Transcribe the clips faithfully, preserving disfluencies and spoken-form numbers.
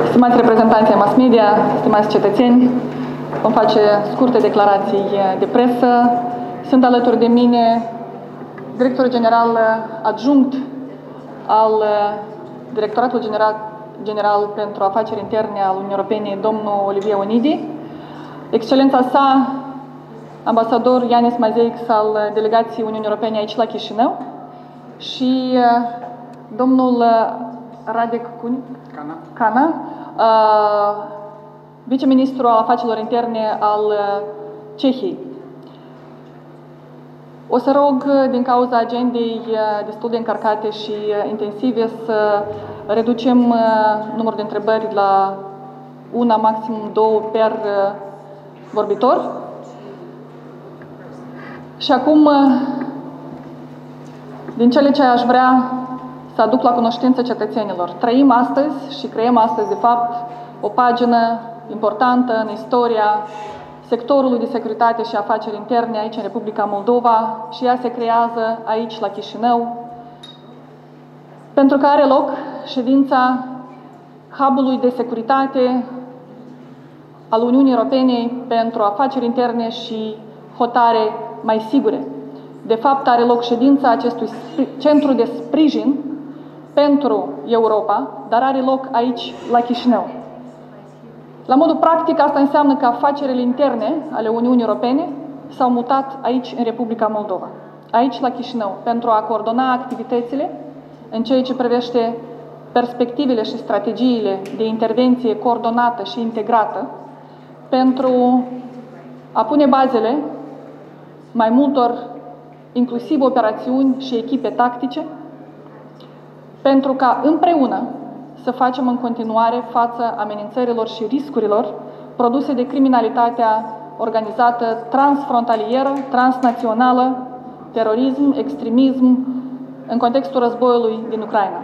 Stimați reprezentanți ai mass media, stimați cetățeni, vom face scurte declarații de presă. Sunt alături de mine directorul general adjunct al Directoratului General, General pentru Afaceri Interne al Uniunii Europene, domnul Olivier Onidi, Excelența sa, ambasador Ianis Mazeix al delegației Uniunii Europene aici la Chișinău și domnul Radek Cana, Cana uh, viceministru al afacerilor interne al Cehiei. O să rog, din cauza agendei destul de încărcate și intensive, să reducem numărul de întrebări la una, maxim două per vorbitor. Și acum, din cele ce aș vrea să aduc la cunoștință cetățenilor. Trăim astăzi și creăm astăzi, de fapt, o pagină importantă în istoria sectorului de securitate și afaceri interne aici în Republica Moldova și ea se creează aici la Chișinău, pentru că are loc ședința Hub-ului de securitate al Uniunii Europene pentru afaceri interne și hotare mai sigure. De fapt, are loc ședința acestui centru de sprijin pentru Europa, dar are loc aici la Chișinău. La modul practic, asta înseamnă că afacerile interne ale Uniunii Europene s-au mutat aici, în Republica Moldova, aici la Chișinău, pentru a coordona activitățile în ceea ce privește perspectivele și strategiile de intervenție coordonată și integrată, pentru a pune bazele mai multor, inclusiv operațiuni și echipe tactice, pentru ca împreună să facem în continuare față amenințărilor și riscurilor produse de criminalitatea organizată transfrontalieră, transnațională, terorism, extremism, în contextul războiului din Ucraina.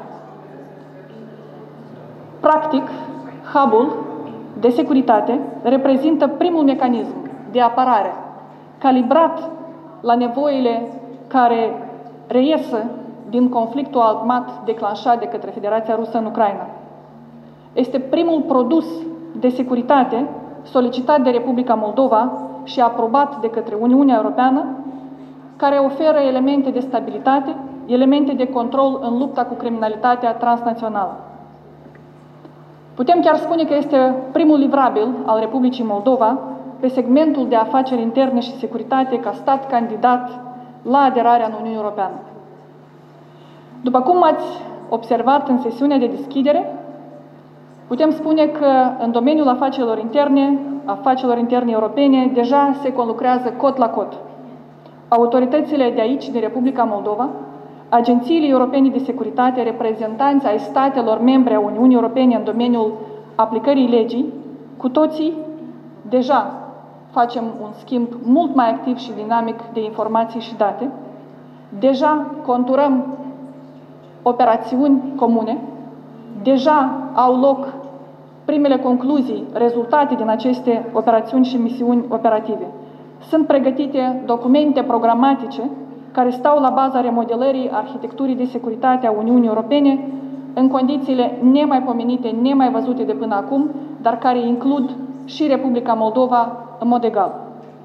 Practic, hub-ul de securitate reprezintă primul mecanism de apărare calibrat la nevoile care reiesă din conflictul armat declanșat de către Federația Rusă în Ucraina. Este primul produs de securitate solicitat de Republica Moldova și aprobat de către Uniunea Europeană, care oferă elemente de stabilitate, elemente de control în lupta cu criminalitatea transnațională. Putem chiar spune că este primul livrabil al Republicii Moldova pe segmentul de afaceri interne și securitate ca stat candidat la aderarea în Uniunea Europeană. După cum ați observat în sesiunea de deschidere, putem spune că în domeniul afacerilor interne, afacerilor interne europene, deja se conlucrează cot la cot. Autoritățile de aici, din Republica Moldova, agențiile europene de securitate, reprezentanți ai statelor membre a Uniunii Europene în domeniul aplicării legii, cu toții deja facem un schimb mult mai activ și dinamic de informații și date, deja conturăm operațiuni comune, deja au loc primele concluzii, rezultate din aceste operațiuni și misiuni operative. Sunt pregătite documente programatice care stau la baza remodelării arhitecturii de securitate a Uniunii Europene în condițiile nemaipomenite, nemai văzute de până acum, dar care includ și Republica Moldova în mod egal.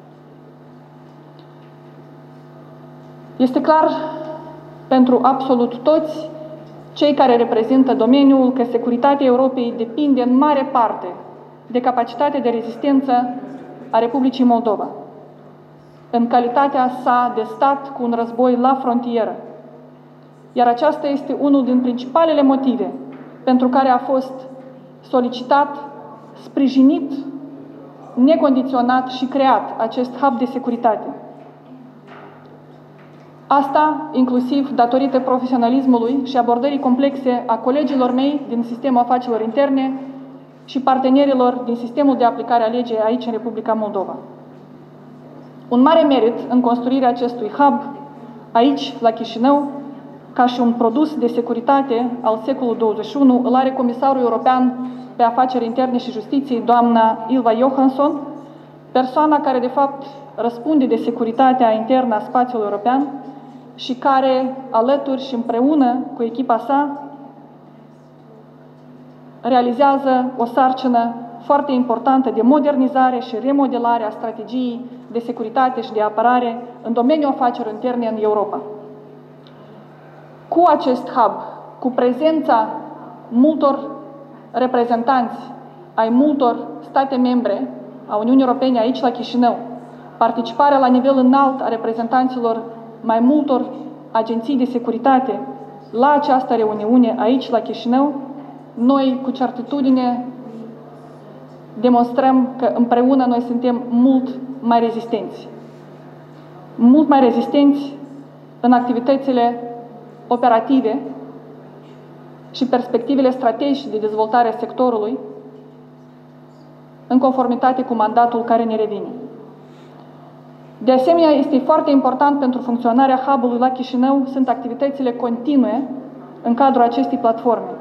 Este clar pentru absolut toți cei care reprezintă domeniul că securitatea Europei depinde în mare parte de capacitatea de rezistență a Republicii Moldova, în calitatea sa de stat cu un război la frontieră. Iar aceasta este unul din principalele motive pentru care a fost solicitat, sprijinit, necondiționat și creat acest hub de securitate. Asta inclusiv datorită profesionalismului și abordării complexe a colegilor mei din sistemul afacerilor interne și partenerilor din sistemul de aplicare a legii aici în Republica Moldova. Un mare merit în construirea acestui hub aici, la Chișinău, ca și un produs de securitate al secolului douăzeci și unu, îl are Comisarul European pe Afaceri Interne și Justiție, doamna Ylva Johansson, persoana care de fapt răspunde de securitatea internă a spațiului european și care, alături și împreună cu echipa sa, realizează o sarcină foarte importantă de modernizare și remodelare a strategiei de securitate și de apărare în domeniul afacerilor interne în Europa. Cu acest hub, cu prezența multor reprezentanți ai multor state membre a Uniunii Europene aici la Chișinău, participarea la nivel înalt a reprezentanților mai multor agenții de securitate la această reuniune aici la Chișinău, noi cu certitudine demonstrăm că împreună noi suntem mult mai rezistenți. Mult mai rezistenți în activitățile operative și perspectivele strategice de dezvoltare a sectorului în conformitate cu mandatul care ne revine. De asemenea, este foarte important pentru funcționarea hub-ului la Chișinău sunt activitățile continue în cadrul acestei platforme,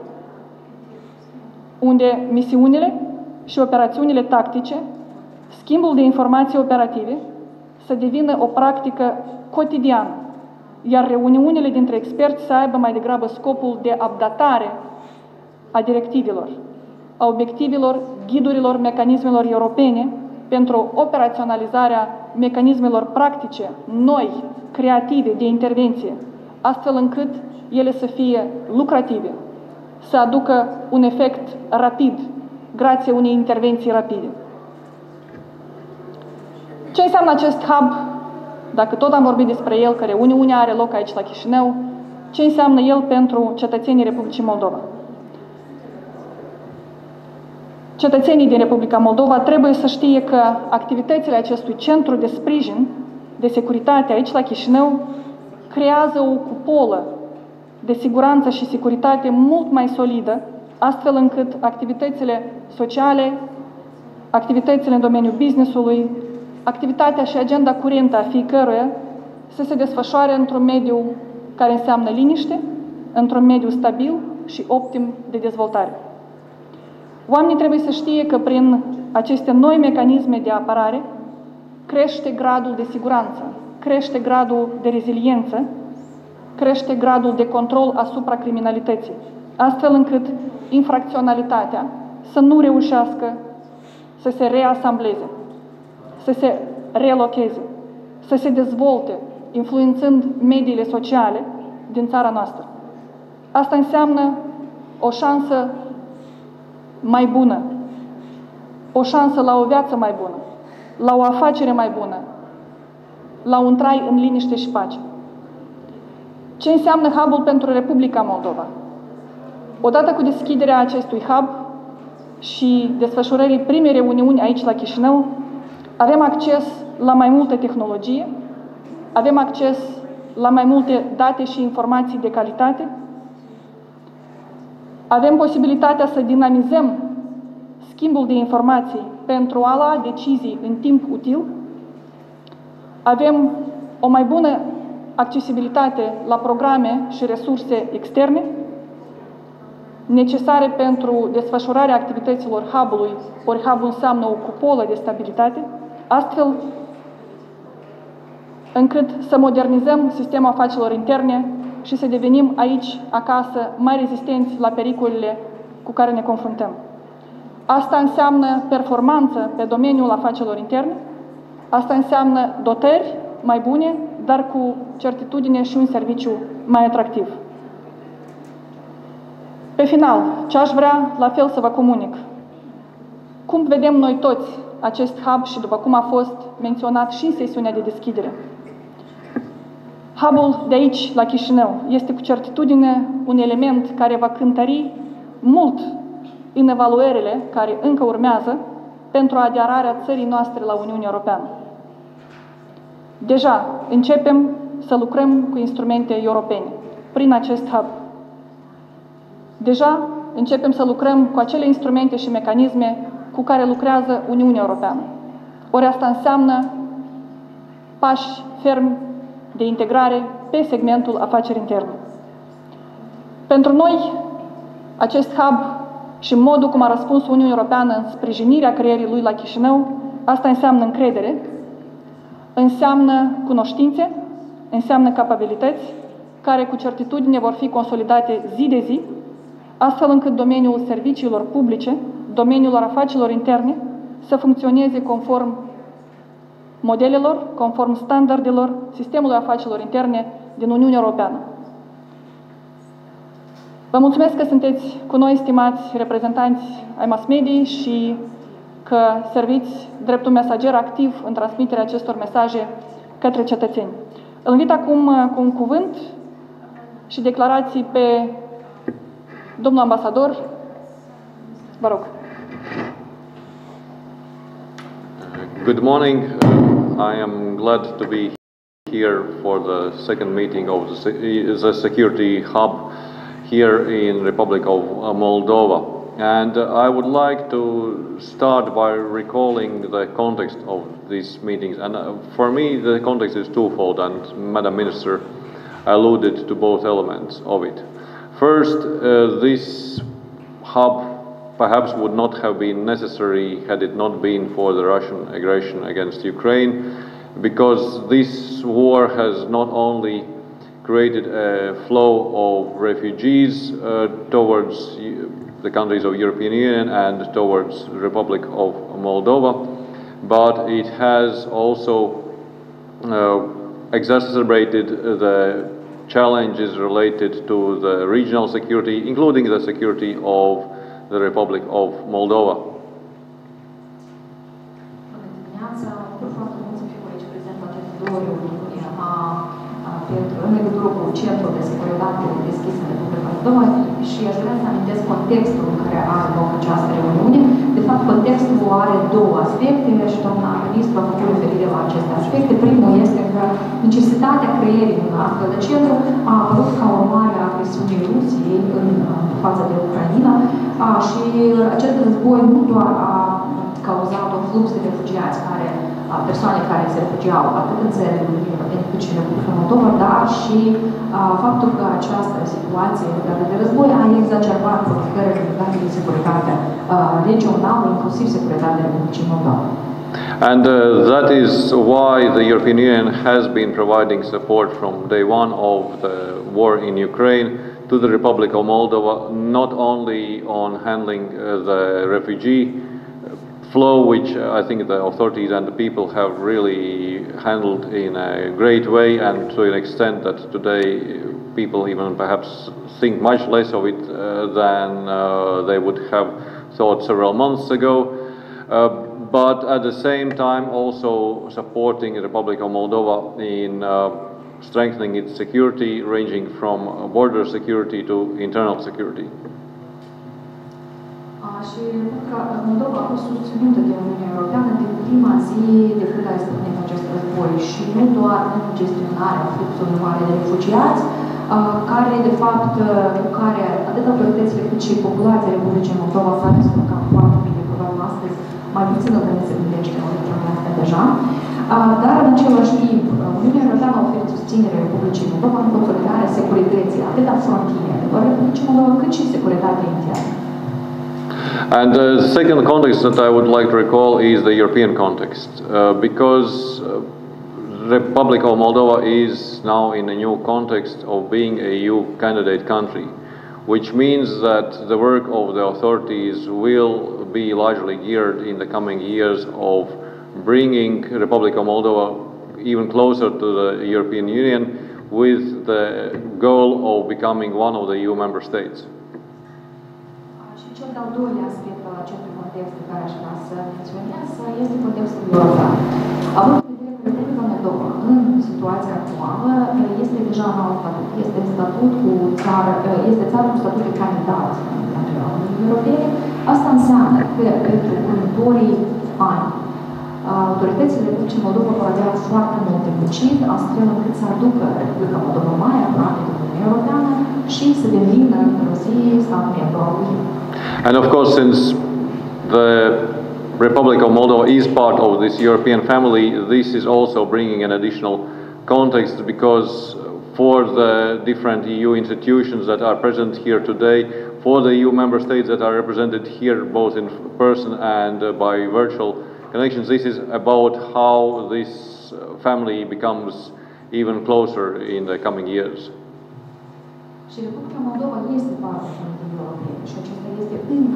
unde misiunile și operațiunile tactice, schimbul de informații operative, să devină o practică cotidiană, iar reuniunile dintre experți să aibă mai degrabă scopul de updatare a directivelor, a obiectivelor, ghidurilor, mecanismelor europene pentru operaționalizarea mecanismelor practice, noi, creative, de intervenție, astfel încât ele să fie lucrative, să aducă un efect rapid, grație unei intervenții rapide. Ce înseamnă acest hub? Dacă tot am vorbit despre el, că reuniunea are loc aici la Chișinău, ce înseamnă el pentru cetățenii Republicii Moldova? Cetățenii din Republica Moldova trebuie să știe că activitățile acestui centru de sprijin de securitate aici la Chișinău creează o cupolă de siguranță și securitate mult mai solidă, astfel încât activitățile sociale, activitățile în domeniul business-ului, activitatea și agenda curentă a fiecăruia să se desfășoare într-un mediu care înseamnă liniște, într-un mediu stabil și optim de dezvoltare. Oamenii trebuie să știe că prin aceste noi mecanisme de apărare crește gradul de siguranță, crește gradul de reziliență, crește gradul de control asupra criminalității, astfel încât infracționalitatea să nu reușească să se reasambleze, să se relocheze, să se dezvolte, influențând mediile sociale din țara noastră. Asta înseamnă o șansă mai bună, o șansă la o viață mai bună, la o afacere mai bună, la un trai în liniște și pace. Ce înseamnă hub-ul pentru Republica Moldova? Odată cu deschiderea acestui hub și desfășurării primei reuniuni aici la Chișinău, avem acces la mai multă tehnologie, avem acces la mai multe date și informații de calitate, avem posibilitatea să dinamizăm schimbul de informații pentru a lua decizii în timp util, avem o mai bună accesibilitate la programe și resurse externe necesare pentru desfășurarea activităților hub-ului, ori hub-ul înseamnă o cupolă de stabilitate, astfel încât să modernizăm sistemul afacerilor interne și să devenim aici, acasă, mai rezistenți la pericolele cu care ne confruntăm. Asta înseamnă performanță pe domeniul afacerilor interne, asta înseamnă dotări mai bune, dar cu certitudine și un serviciu mai atractiv. Pe final, ce aș vrea la fel să vă comunic? Cum vedem noi toți acest hub și după cum a fost menționat și în sesiunea de deschidere? Hub-ul de aici, la Chișinău, este cu certitudine un element care va cântări mult în evaluările care încă urmează pentru aderarea țării noastre la Uniunea Europeană. Deja începem să lucrăm cu instrumente europene prin acest hub. Deja începem să lucrăm cu acele instrumente și mecanisme cu care lucrează Uniunea Europeană. Ori asta înseamnă pași fermi de integrare pe segmentul afaceri interne. Pentru noi, acest hub și modul cum a răspuns Uniunea Europeană în sprijinirea creierii lui la Chișinău, asta înseamnă încredere, înseamnă cunoștințe, înseamnă capabilități, care cu certitudine vor fi consolidate zi de zi, astfel încât domeniul serviciilor publice, domeniul afacerilor interne, să funcționeze conform modelelor, conform standardelor sistemului afacerilor interne din Uniunea Europeană. Vă mulțumesc că sunteți cu noi, stimați reprezentanți ai mass media, și că serviți dreptul mesager activ în transmiterea acestor mesaje către cetățeni. Îl invit acum cu un cuvânt și declarații pe domnul ambasador. Vă rog. Good morning. I am glad to be here for the second meeting of the, the Security Hub here in Republic of Moldova. And I would like to start by recalling the context of these meetings. And for me, the context is twofold, and Madam Minister alluded to both elements of it. First, uh, this hub perhaps would not have been necessary had it not been for the Russian aggression against Ukraine, because this war has not only created a flow of refugees uh, towards the countries of European Union and towards the Republic of Moldova, but it has also uh, exacerbated the challenges related to the regional security, including the security of the Republic of Moldova. În legătură cu Centrul de Securitate deschis în Republica Moldova și aș vrea să amintesc contextul în care are loc această reuniune. De fapt, contextul are două aspecte și doamna ministru a făcut referire la aceste aspecte. Primul este că necesitatea creierii unui astfel de centru a apărut ca urmare a agresiunii Rusiei în față de Ucraina și acest război nu doar a cauzat un flux de refugiați care persoane care se refugiau atât în țările Uniunii Europene cât și în Republica Moldova, dar și a, faptul că această situație legată de război a exacerbat provocările legate de securitatea regională, inclusiv securitatea Republicii Moldova. And uh, that is why the European Union has been providing support from day one of the war in Ukraine to the Republic of Moldova, not only on handling uh, the refugee flow, which I think the authorities and the people have really handled in a great way, and to an extent that today people even perhaps think much less of it uh, than uh, they would have thought several months ago. Uh, but at the same time also supporting the Republic of Moldova in uh, strengthening its security, ranging from border security to internal security. Și Republica Moldova a fost susținută de Uniunea Europeană din prima zi de când a izbucnit acest război și nu doar în gestionarea fluxului mare de refugiați, care, de fapt, cu care atât autoritățile cât și populația Republicii Moldova s-a descurcat foarte bine, probabil astăzi mai puțin lumea se gândește la lucrurile astea deja, dar în același timp Uniunea Europeană a oferit susținere Republicii Moldova în consolidarea securității atât a frontierelor Republicii Moldova cât și securitatea internă. And the second context that I would like to recall is the European context, uh, because uh, Republic of Moldova is now in a new context of being a E U candidate country, which means that the work of the authorities will be largely geared in the coming years of bringing Republic of Moldova even closer to the European Union with the goal of becoming one of the E U member states. Cel de-al doilea aspect al acestui context pe care aș vrea să menționez este contextul european. Având în vedere că Republica Moldova, în situația actuală, este deja în alt statut. Este statut cu țară, este țară cu statut de candidat la Uniunii Europene. Asta înseamnă că pentru următorii ani autoritățile Republicii Moldova vor avea foarte multe muncit, astfel încât să aducă Republica Moldova mai aproape de Uniunea Europeană și să devină într-o zi stat membru al Uniunii. And of course, since the Republic of Moldova is part of this European family, this is also bringing an additional context, because for the different E U institutions that are present here today, for the E U member states that are represented here both in person and uh, by virtual connections, this is about how this family becomes even closer in the coming years. Și Republica Moldova este parte din Uniunea Europeană.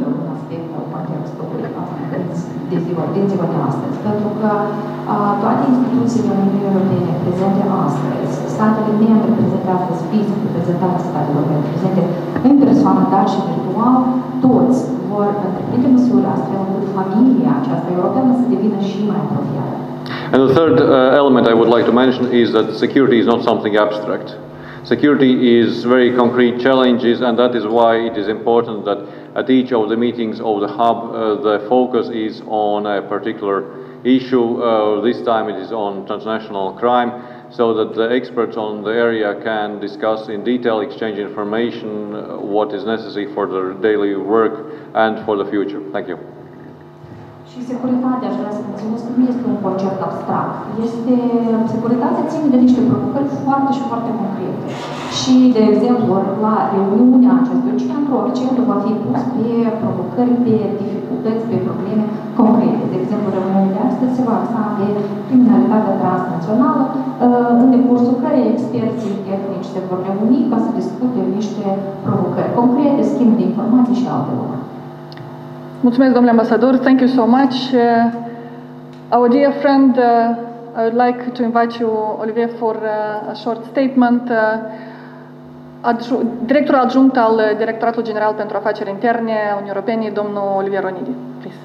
încă un aspect al contextului de ziua, din ziua de astăzi, pentru că a, toate instituțiile Uniunii Europene prezente astăzi, statele membre prezentate astăzi, fizic reprezentate statelor membre prezente în persoană, dar și virtual, toți vor întreprinde măsuri astfel încât familia aceasta europeană să devină și mai apropiată. And the third uh, element I would like to mention is that security is not something abstract. Security is very concrete challenges, and that is why it is important that at each of the meetings of the hub, uh, the focus is on a particular issue. Uh, this time it is on transnational crime, so that the experts on the area can discuss in detail, exchange information, uh, what is necessary for their daily work and for the future. Thank you. Și securitatea, aș vrea să menționez că nu este un concept abstract. Este, securitatea ține de niște provocări foarte și foarte concrete. Și, de exemplu, la reuniunea acestui centru, accentul va fi pus pe provocări, pe dificultăți, pe probleme concrete. De exemplu, reuniunea de astăzi se va axa pe criminalitatea transnațională, în decursul cărei experții tehnici se vor reuni ca să discute niște provocări concrete, schimb de informații și alte lucruri. Mulțumesc, domnule ambasador. Thank you so much. Uh, our dear friend, uh, I would like to invite you, Olivier, for uh, a short statement. Uh, adju directorul adjunct al Directoratului General pentru Afaceri Interne a Uniunii Europene, domnul Olivier Onidi. Please.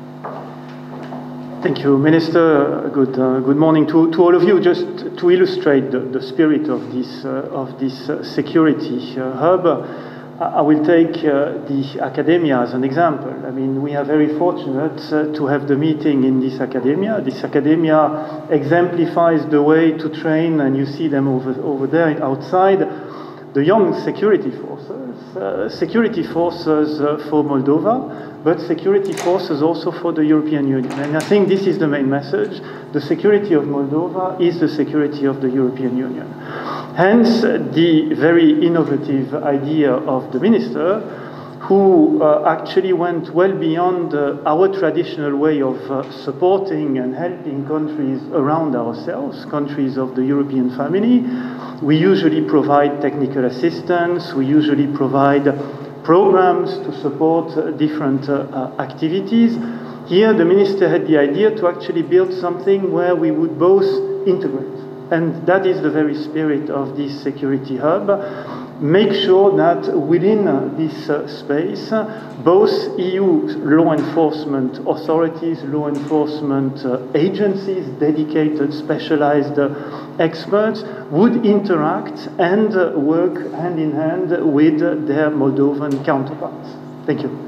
Thank you, Minister. Good, uh, good morning to, to all of you. Just to illustrate the, the spirit of this, uh, of this uh, security uh, hub, I will take uh, the academia as an example. I mean, we are very fortunate uh, to have the meeting in this academia. This academia exemplifies the way to train, and you see them over, over there outside, the young security forces. Uh, security forces uh, for Moldova, but security forces also for the European Union. And I think this is the main message. The security of Moldova is the security of the European Union. Hence, the very innovative idea of the minister, who uh, actually went well beyond uh, our traditional way of uh, supporting and helping countries around ourselves, countries of the European family. We usually provide technical assistance, we usually provide programs to support uh, different uh, uh, activities. Here, the minister had the idea to actually build something where we would both integrate. And that is the very spirit of this security hub. Make sure that within uh, this uh, space, uh, both E U law enforcement authorities, law enforcement uh, agencies, dedicated, specialized uh, experts would interact and uh, work hand in hand with uh, their Moldovan counterparts. Thank you.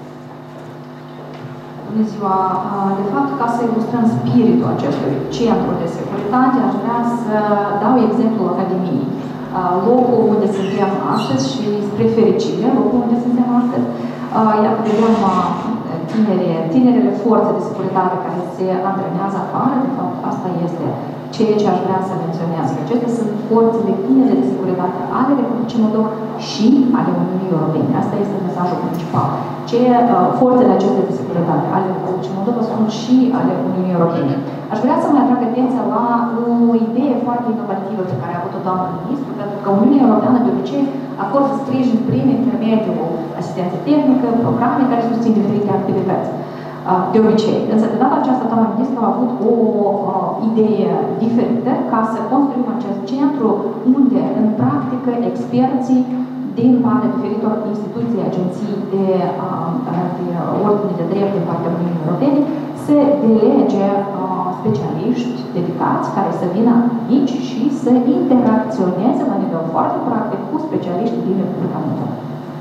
Bună ziua! De fapt, ca să ilustrăm spiritul acestui centru de securitate, aș vrea să dau exemplul Academiei. Locul unde suntem astăzi și spre fericire, locul unde suntem astăzi, iată, vedem tinere, tinerele forțe de securitate care se antrenează afară. De fapt, asta este ceea ce aș vrea să menționez. Acestea sunt forțele tinere de securitate ale Republicii Moldova și ale Uniunii Europene. Asta este mesajul principal. Ce, uh, forțele acestea de securitate ale Republicii Moldova sunt și ale Uniunii Europene. Aș vrea să mai atrag atenția la o idee foarte inovativă pe care a avut-o doamna ministru, pentru că Uniunea Europeană de obicei acordă sprijin prin intermediul asistenței tehnică, programe care susțin diferite activități. De obicei. Însă, de data aceasta, doamna ministru a avut o uh, idee diferită ca să construim acest centru unde, în practică, experții din partea diferitor instituții, agenții de, uh, de ordine de drept din partea Uniunii Europene, să delege uh, specialiști dedicați care să vină aici și să interacționeze la nivel foarte practic cu specialiștii din Republica Moldova.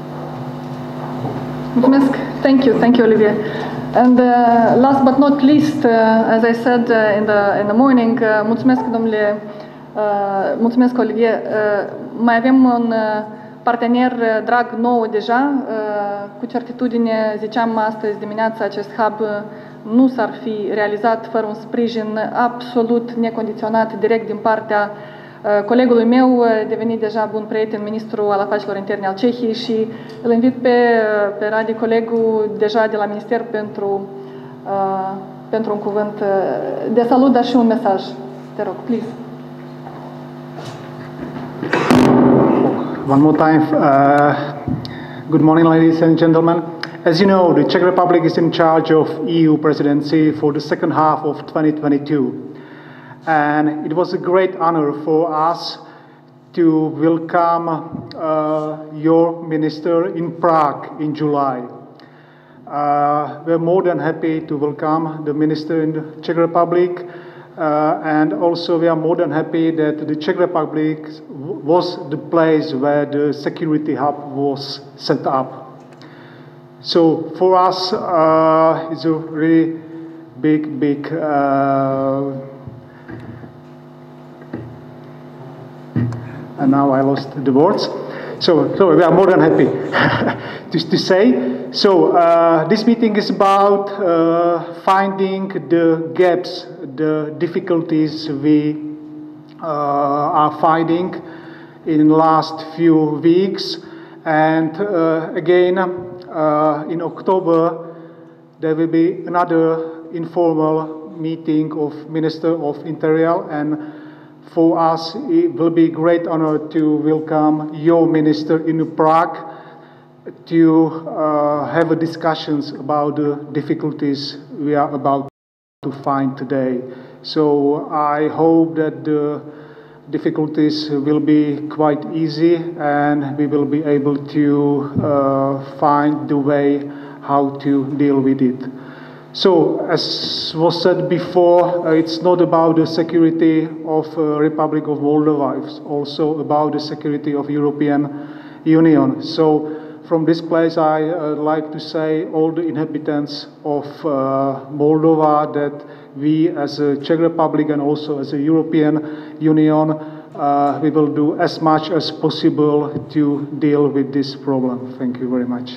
Mulțumesc. Thank you. Thank you, Olivier. And uh, last but not least, uh, as I said uh, in the in the morning, uh, mulțumesc, domnule, uh, mulțumesc, Olivier. Uh, mai avem un uh, partener uh, drag nou deja, uh, cu certitudine, ziceam astăzi dimineața, acest hub uh, nu s-ar fi realizat fără un sprijin absolut necondiționat direct din partea uh, colegului meu, uh, devenit deja bun prieten, ministru al afacerilor interne al Cehiei, și îl invit pe, uh, pe Radi, colegul deja de la minister, pentru, uh, pentru un cuvânt uh, de salut, dar și un mesaj. Te rog, please. One more time. Uh, good morning, ladies and gentlemen. As you know, the Czech Republic is in charge of E U presidency for the second half of twenty twenty-two. And it was a great honor for us to welcome uh, your minister in Prague in July. Uh, we're more than happy to welcome the minister in the Czech Republic, uh, and also we are more than happy that the Czech Republic was the place where the security hub was set up. So for us, uh, it's a really big, big uh, and now I lost the words. So, so we are more than happy to, to say. So uh, this meeting is about uh, finding the gaps, the difficulties we uh, are finding in the last few weeks. And uh, again, uh, in October, there will be another informal meeting of Minister of Interior, and for us, it will be a great honor to welcome your minister in Prague to uh, have a discussions about the difficulties we are about to find today. So I hope that the difficulties will be quite easy and we will be able to uh, find the way how to deal with it. So, as was said before, uh, it's not about the security of uh, Republic of Moldova, it's also about the security of European Union. So, from this place, I uh, like to say all the inhabitants of uh, Moldova that we as a Czech Republic and also as a European Union, uh, we will do as much as possible to deal with this problem. Thank you very much.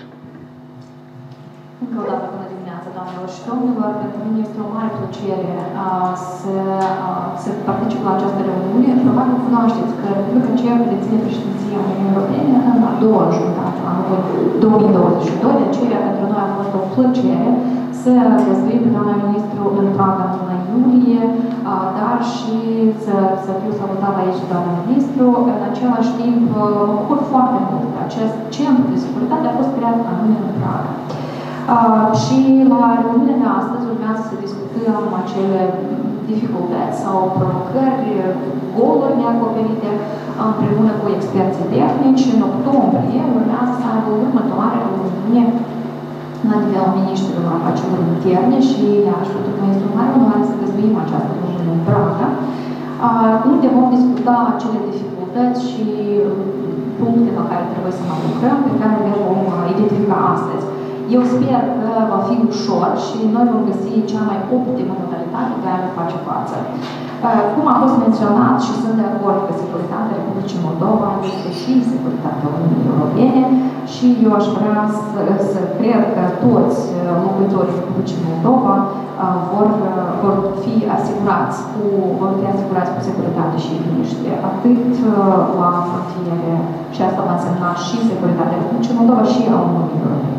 Doamnelor și domnilor, pentru mine este o mare plăcere uh, să, uh, să particip la această reuniune. Probabil cunoașteți că Republica Cehă deține președinția Uniunii Europene în a doua jumătate a anului două mii douăzeci și doi. De aceea, pentru noi a fost o plăcere să găzduim pe doamna ministru în Praga în luna iulie, uh, dar și să, să fiu salutat aici doamna ministru. În același timp, uh, mă bucur foarte mult că acest centru de securitate a fost creat anume în Praga. Uh, și la reuniunea de astăzi urmează să discutăm acele dificultăți sau provocări, goluri neacoperite împreună cu experții tehnici. În octombrie urmează să aibă următoarea reuniune la nivelul ministrilor afacerilor interne și iarăși pentru că este o mare onoare să găzduim această reuniune în Praga, uh, unde vom discuta acele dificultăți și puncte la care trebuie să ne lucrăm, pe care le vom identifica astăzi. Eu sper că va fi ușor și noi vom găsi cea mai optimă modalitate de a le face față. Cum a fost menționat și sunt de acord că securitatea Republicii Moldova este și securitatea Uniunii Europene și eu aș vrea să, să cred că toți locuitorii Republicii Moldova vor, vor fi asigurați cu, vor fi asigurați cu securitate și liniște, atât la frontiere, și asta va însemna și securitatea Republicii Moldova și a Uniunii Europene.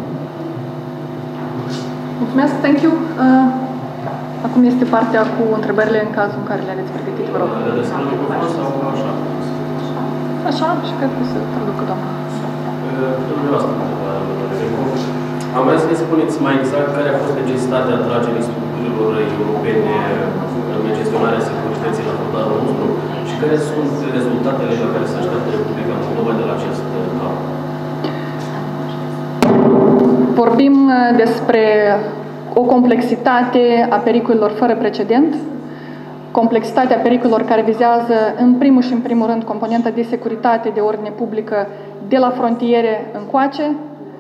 Mulțumesc, thank you. Uh, acum este partea cu întrebările în cazul în care le aveți pregătit, vă rog. Așa, și cred că se traducă, doamna. Am vrea să ne spuneți mai exact care a fost necesitatea atragerii structurilor europene în gestionarea securității la frontarul nostru și care sunt rezultatele la care se așteaptă Republica Moldova de la acest hub. Vorbim despre o complexitate a pericolelor fără precedent, complexitatea pericolelor care vizează în primul și în primul rând componenta de securitate de ordine publică de la frontiere încoace.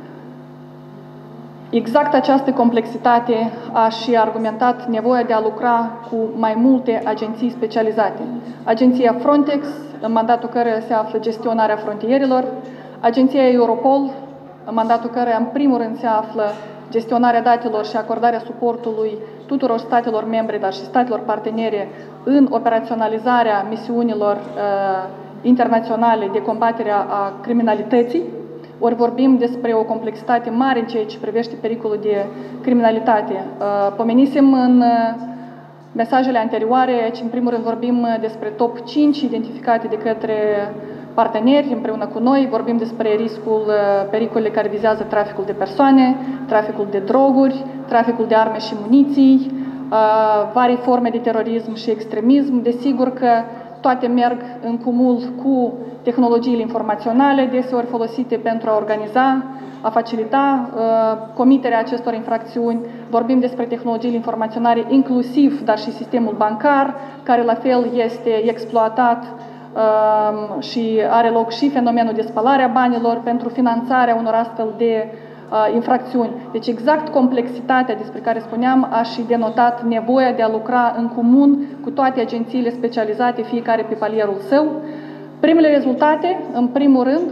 Exact această complexitate a și argumentat nevoia de a lucra cu mai multe agenții specializate. Agenția Frontex, în mandatul căreia se află gestionarea frontierelor, Agenția Europol, în mandatul căreia în primul rând se află gestionarea datelor și acordarea suportului tuturor statelor membre, dar și statelor partenere în operaționalizarea misiunilor uh, internaționale de combatere a criminalității. Ori vorbim despre o complexitate mare în ceea ce privește pericolul de criminalitate. Uh, pomenisem în uh, mesajele anterioare, aici în primul rând vorbim despre top cinci identificate de către parteneri împreună cu noi, vorbim despre riscul, pericolele care vizează traficul de persoane, traficul de droguri, traficul de arme și muniții, vari forme de terorism și extremism. Desigur că toate merg în cumul cu tehnologiile informaționale, deseori folosite pentru a organiza, a facilita uh, comiterea acestor infracțiuni. Vorbim despre tehnologiile informaționale inclusiv, dar și sistemul bancar, care la fel este exploatat uh, și are loc și fenomenul de spălare a banilor pentru finanțarea unor astfel de uh, infracțiuni. Deci exact complexitatea despre care spuneam a și denotat nevoia de a lucra în comun cu toate agențiile specializate, fiecare pe palierul său. Primele rezultate, în primul rând,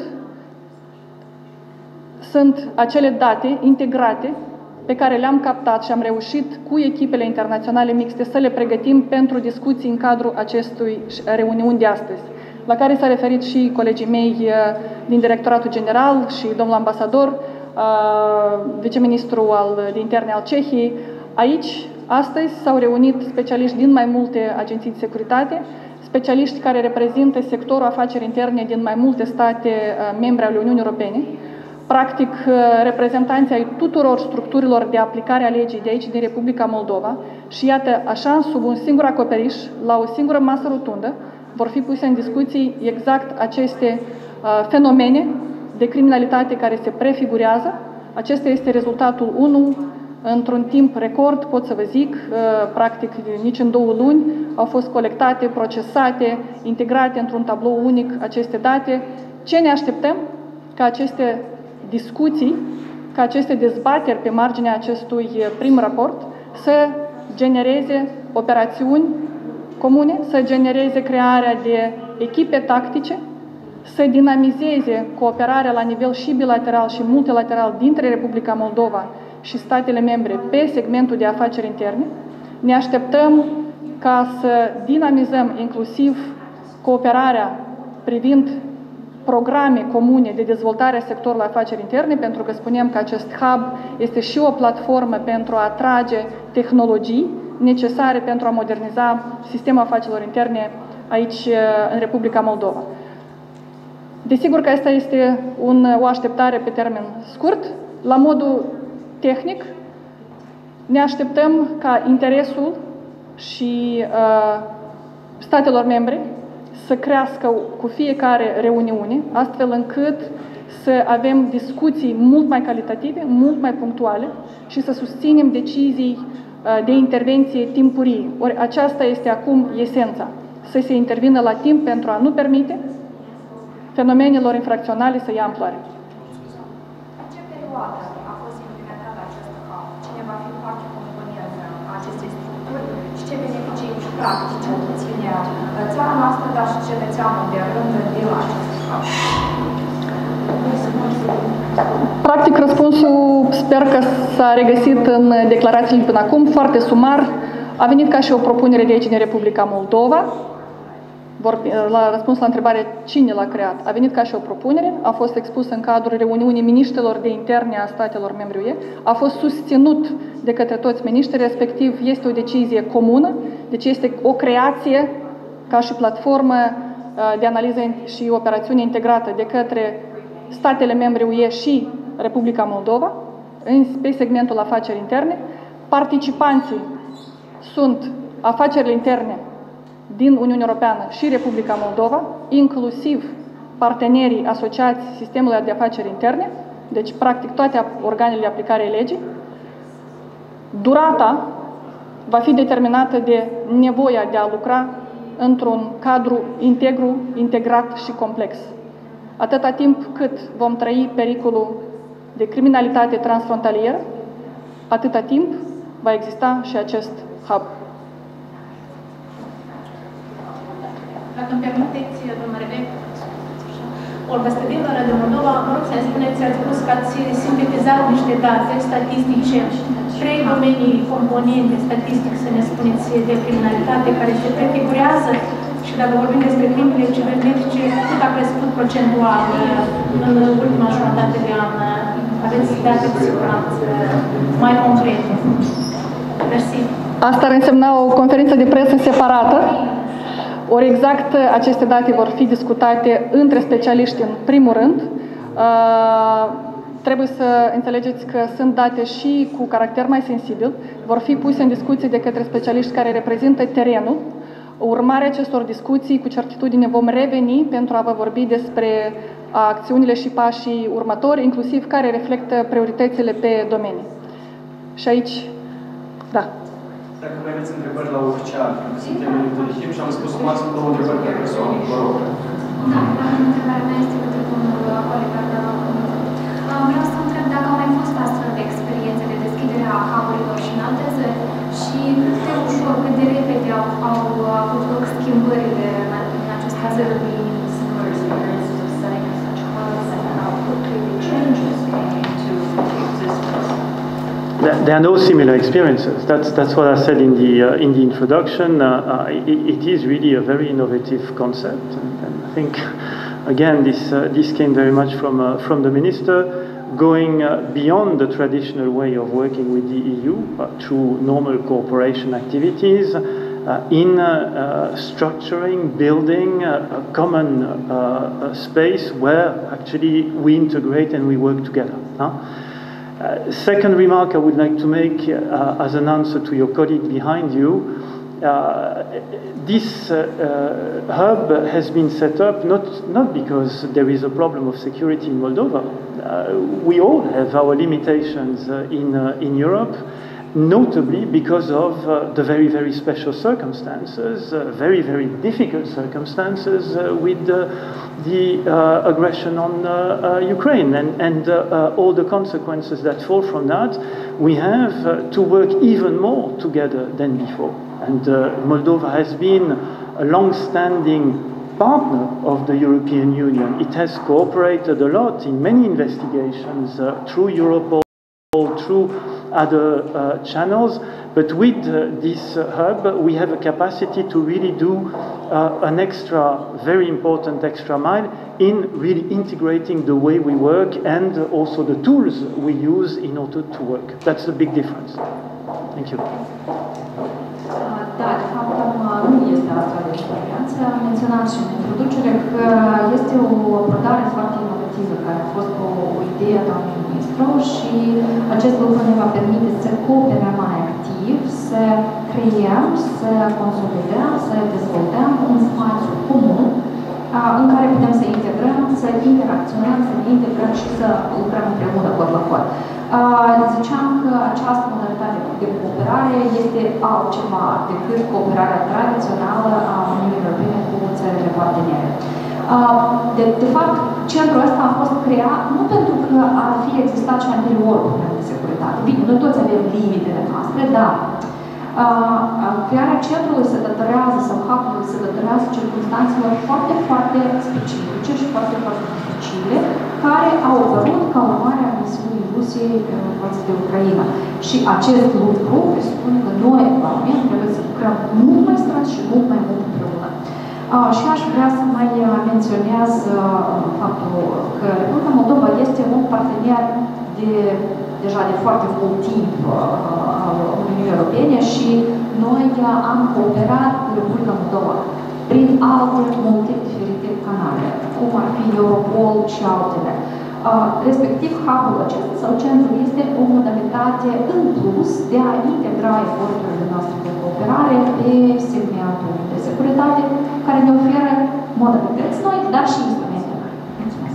sunt acele date integrate pe care le-am captat și am reușit cu echipele internaționale mixte să le pregătim pentru discuții în cadrul acestui reuniuni de astăzi, la care s-a referit și colegii mei din Directoratul General și domnul ambasador, viceministru al de interne al Cehiei. Aici, astăzi, s-au reunit specialiști din mai multe agenții de securitate, specialiști care reprezintă sectorul afaceri interne din mai multe state membre ale Uniunii Europene, practic reprezentanții ai tuturor structurilor de aplicare a legii de aici, din Republica Moldova, și iată, așa, sub un singur acoperiș, la o singură masă rotundă, vor fi puse în discuții exact aceste uh, fenomene de criminalitate care se prefigurează. Acesta este rezultatul unu, într-un timp record, pot să vă zic, uh, practic nici în două luni, au fost colectate, procesate, integrate într-un tablou unic aceste date. Ce ne așteptăm? Ca aceste discuții, ca aceste dezbateri pe marginea acestui prim raport să genereze operațiuni comune, să genereze crearea de echipe tactice, să dinamizeze cooperarea la nivel și bilateral și multilateral dintre Republica Moldova și statele membre pe segmentul de afaceri interne. Ne așteptăm ca să dinamizăm inclusiv cooperarea privind programe comune de dezvoltare a sectorului afaceri interne, pentru că spunem că acest hub este și o platformă pentru a atrage tehnologii necesare pentru a moderniza sistemul afacerilor interne aici în Republica Moldova. Desigur că asta este un, o așteptare pe termen scurt. La modul tehnic, ne așteptăm ca interesul și uh, statelor membre să crească cu fiecare reuniune, astfel încât să avem discuții mult mai calitative, mult mai punctuale și să susținem decizii de intervenție timpurii. Ori aceasta este acum esența, să se intervină la timp pentru a nu permite fenomenelor infracționale să ia amploare. În ce perioadă a fost implementat acest hub? Cine va fi parte componentă a acestei structuri și ce beneficii practice obține țara noastră, dar și cetățeanul de rând de la acest hub? Practic, răspunsul sper că s-a regăsit în declarațiile până acum, foarte sumar. A venit ca și o propunere de aici din Republica Moldova. La răspuns la întrebare cine l-a creat, a venit ca și o propunere, a fost expus în cadrul reuniunii miniștrilor de interne a statelor membri U E, a fost susținut de către toți miniștrii, respectiv este o decizie comună, deci este o creație ca și platformă de analiză și operațiune integrată de către statele membre U E și Republica Moldova, pe segmentul afaceri interne. Participanții sunt afacerile interne din Uniunea Europeană și Republica Moldova, inclusiv partenerii asociați sistemului de afaceri interne, deci practic toate organele de aplicare a legii. Durata va fi determinată de nevoia de a lucra într-un cadru integru, integrat și complex. Atâta timp cât vom trăi pericolul de criminalitate transfrontalieră, atâta timp va exista și acest hub. Dacă îmi permiteți, domnul Rebec, Olga Stăvilă, de Moldova, mă rog să-mi spuneți, ați spus că ați sintetizat niște date statistice, trei domenii componente statistic, să ne spuneți, de criminalitate care se prefigurează și dacă vorbim despre crimele cibernetice, cât a crescut procentual în ultima jumătate de an? Aveți date cu siguranță mai concrete. Mersi. Asta ar însemna o conferință de presă separată. Ori exact aceste date vor fi discutate între specialiști în primul rând. Trebuie să înțelegeți că sunt date și cu caracter mai sensibil, vor fi puse în discuție de către specialiști care reprezintă terenul. Urmarea acestor discuții, cu certitudine vom reveni pentru a vă vorbi despre acțiunile și pașii următori, inclusiv care reflectă prioritățile pe domenii. Și aici, da. Dacă mai aveți întrebări la orice alt, suntem în minutul de timp și am spus maxim două întrebări pe persoană. Vă rog. Da, întrebarea mea este către domnul Oliver. Vreau să întreb dacă au mai fost astfel de experiențe de deschidere a hub-urilor și în alte țări și cât de ușor, cât de repede au, au avut loc schimbările în aceste țări. There are no similar experiences. That's that's what I said in the uh, in the introduction. Uh, uh, it, it is really a very innovative concept, and, and I think, again, this uh, this came very much from uh, from the minister, going uh, beyond the traditional way of working with the E U uh, through normal cooperation activities, uh, in uh, uh, structuring, building a, a common uh, uh, space where actually we integrate and we work together. Huh? Uh, second remark I would like to make uh, as an answer to your colleague behind you, uh, this uh, uh, hub has been set up not, not because there is a problem of security in Moldova. Uh, we all have our limitations uh, in, uh, in Europe, notably because of uh, the very, very special circumstances, uh, very, very difficult circumstances uh, with uh, the uh, aggression on uh, uh, Ukraine and, and uh, uh, all the consequences that fall from that. We have uh, to work even more together than before. And uh, Moldova has been a long-standing partner of the European Union. It has cooperated a lot in many investigations uh, through Europol, through other uh, channels, but with uh, this uh, hub we have a capacity to really do uh, an extra, very important extra mile in really integrating the way we work and uh, also the tools we use in order to work. That's the big difference. Thank you. Da, de fapt, nu este astfel de experiență. Am menționat și în introducere că este o abordare foarte inovativă, care a fost o, o idee a doamnei ministru și acest lucru ne va permite să cooperăm mai activ, să creăm, să consolidăm, să dezvoltăm un spațiu comun în care putem să integrăm, să interacționăm, să ne integrăm și să lucrăm împreună cod la cod. Ziceam că această modalitate de cooperare este altceva decât cooperarea tradițională a Uniunii Europene cu țările partenere. De, de fapt, centrul ăsta a fost creat nu pentru că ar fi existat și anterior probleme de securitate. Bine, noi toți avem limitele noastre, dar crearea centrului se datorează, sau hub-ului se datorează circunstanțelor foarte, foarte specifice și foarte, foarte dificile, care au apărut ca urmare a misiunii Rusiei față de Ucraina. Și acest lucru presupune că noi, Parlament, trebuie să lucrăm mult mai strâns și mult mai mult împreună. Uh, și aș vrea să mai menționez uh, faptul că Republica Moldova este un partener de, deja de foarte mult timp uh, al Uniunii Europene și noi uh, am cooperat cu Republica Moldova prin alte multe diferite canale, cum ar fi Europol și altele. Uh, respectiv, hub-ul acesta sau centrul este o modalitate în plus de a integra eforturile noastre de cooperare pe segmentul de securitate, care ne oferă modalități noi, dar și instrumente noi. Mulțumesc!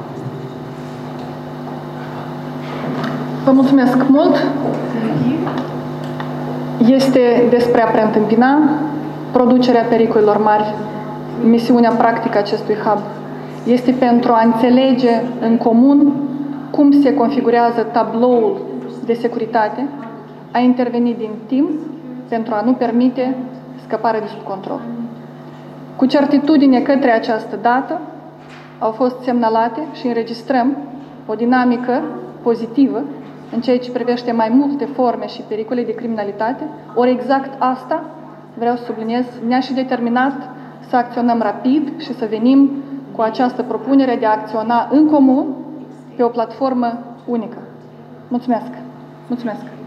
Vă mulțumesc mult! Este despre a preîntâmpina producerea pericolelor mari, misiunea practică a acestui hub. Este pentru a înțelege în comun cum se configurează tabloul de securitate, a interveni din timp pentru a nu permite scăparea de sub control. Cu certitudine către această dată au fost semnalate și înregistrăm o dinamică pozitivă în ceea ce privește mai multe forme și pericole de criminalitate, ori exact asta, vreau să subliniez, ne-a și determinat să acționăm rapid și să venim cu această propunere de a acționa în comun pe o platformă unică. Mulțumesc! Mulțumesc!